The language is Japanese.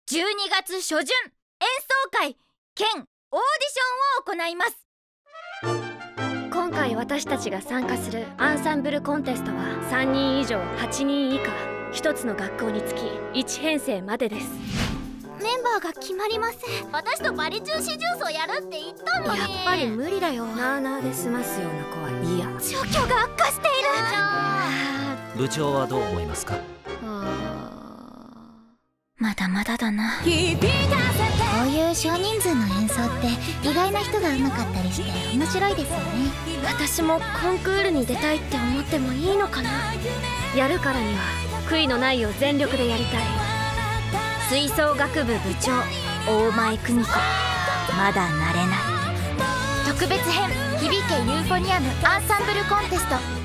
12月初旬、演奏会兼オーディションを行います。 今回私たちが参加するアンサンブルコンテストは3人以上8人以下、1つの学校につき1編成までです。 メンバーが決まりません。私とバリ中止ジュースをやるって言ったのに。 やっぱり無理だよ。なあなあで済ますような子は嫌。 状況が悪化している。 部長はどう思いますか？ まだまだだな。こういう少人数の演奏って意外な人が上手かったりして面白いですよね。 私もコンクールに出たいって思ってもいいのかな。やるからには悔いのないよう全力でやりたい。 吹奏楽部部長大前久美子、まだ慣れない。特別編響けユーフォニアムアンサンブルコンテスト